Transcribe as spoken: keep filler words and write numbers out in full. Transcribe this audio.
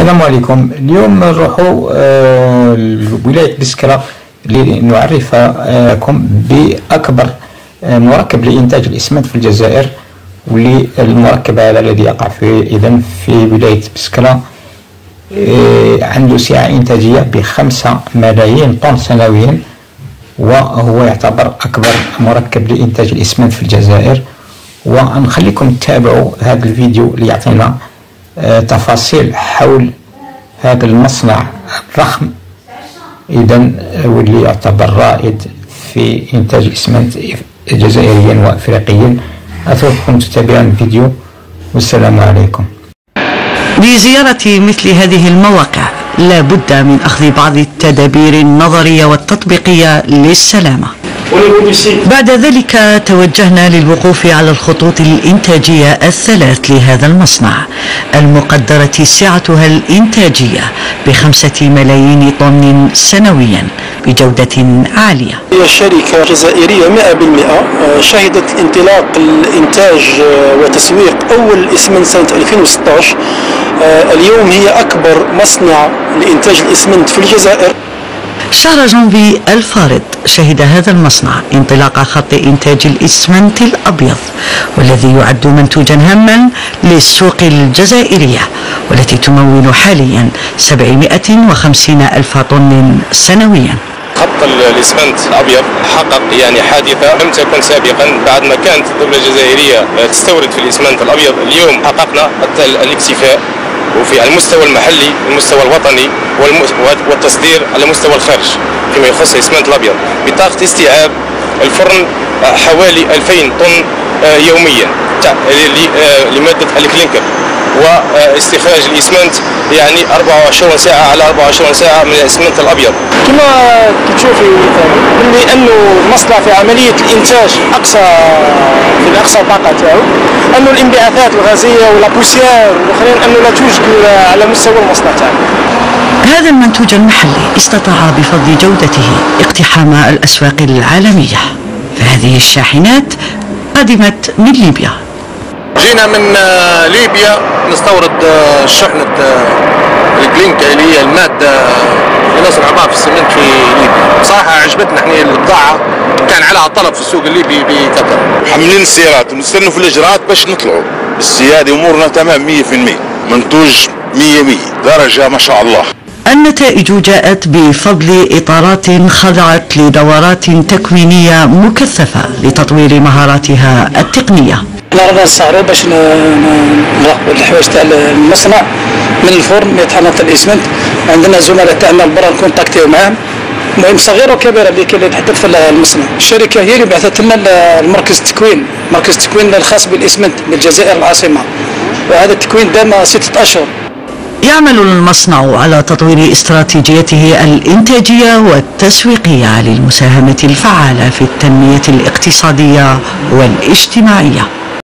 السلام عليكم. اليوم نروحوا آه لولاية بسكرة لنعرفكم بأكبر آه مركب لإنتاج الإسمنت في الجزائر، واللي المركب هذا الذي يقع في إذن في ولاية بسكرة آه عنده سعة إنتاجية بخمسة ملايين طن سنويا، وهو يعتبر أكبر مركب لإنتاج الإسمنت في الجزائر. ونخليكم تتابعوا هذا الفيديو ليعطينا آه تفاصيل حول هذا المصنع الضخم إذن، واللي يعتبر رائد في إنتاج الإسمنت جزائريا وأفريقيا. أترككم تتابعون الفيديو والسلام عليكم. لزيارة مثل هذه المواقع لا بد من أخذ بعض التدابير النظرية والتطبيقية للسلامة. بعد ذلك توجهنا للوقوف على الخطوط الإنتاجية الثلاث لهذا المصنع المقدرة سعتها الإنتاجية بخمسة ملايين طن سنويا بجودة عالية. هي شركة جزائرية مئة بالمئة شهدت انطلاق الإنتاج وتسويق أول إسمنت سنة ألفين وستة عشر. اليوم هي أكبر مصنع لإنتاج الإسمنت في الجزائر. شهر جانفي الفارط شهد هذا المصنع انطلاق خط إنتاج الإسمنت الأبيض، والذي يعد منتوجا هاما للسوق الجزائرية، والتي تمول حاليا سبعمائة وخمسين ألف طن سنويا. خط الإسمنت الأبيض حقق يعني حادثة لم تكن سابقا. بعد ما كانت الدولة الجزائرية تستورد في الإسمنت الأبيض، اليوم حققنا الاكتفاء وفي المستوى المحلي المستوى الوطني والتصدير على مستوى الخارج فيما يخص الإسمنت الأبيض، بطاقة استيعاب الفرن حوالي ألفين طن يوميا لمادة الكلينكر، واستخراج الإسمنت يعني أربعة وعشرين ساعة على أربعة وعشرين ساعة من الإسمنت الأبيض. كما تشوفي باللي أنه المصنع في عملية الإنتاج أقصى في الأقصى طاقة تاعو، أنه الانبعاثات الغازية ولا بوسيار والآخرين أنه لا توجد على مستوى المصنع تاعنا. هذا المنتوج المحلي استطاع بفضل جودته اقتحام الأسواق العالمية، فهذه الشاحنات قدمت من ليبيا. جينا من ليبيا نستورد شحنة الكلينكا اللي هي المادة اللي نصنع بها في السمنت في ليبيا. بصراحة عجبتنا احنا البضاعة، كان عليها طلب في السوق الليبي بكثرة. حاملين السيارات ونستنوا في الإجراءات باش نطلعوا، بس هذه أمورنا تمام مية في المية، منتوج مية مية درجة ما شاء الله. النتائج جاءت بفضل إطارات خضعت لدورات تكوينية مكثفة لتطوير مهاراتها التقنية. احنا رانا نسهروا باش نراقبوا الحوايج تاع المصنع من الفرن يطحن الاسمنت. عندنا زملاء تاعنا برا نكونتاكتيو معاهم، المهم صغيره وكبيره اللي كاين اللي تحدث في المصنع. الشركه هي اللي بعثت لنا المركز التكوين، مركز التكوين الخاص بالاسمنت بالجزائر العاصمه، وهذا التكوين دام ستة اشهر. يعمل المصنع على تطوير استراتيجيته الإنتاجية والتسويقية للمساهمة الفعالة في التنمية الاقتصادية والاجتماعية.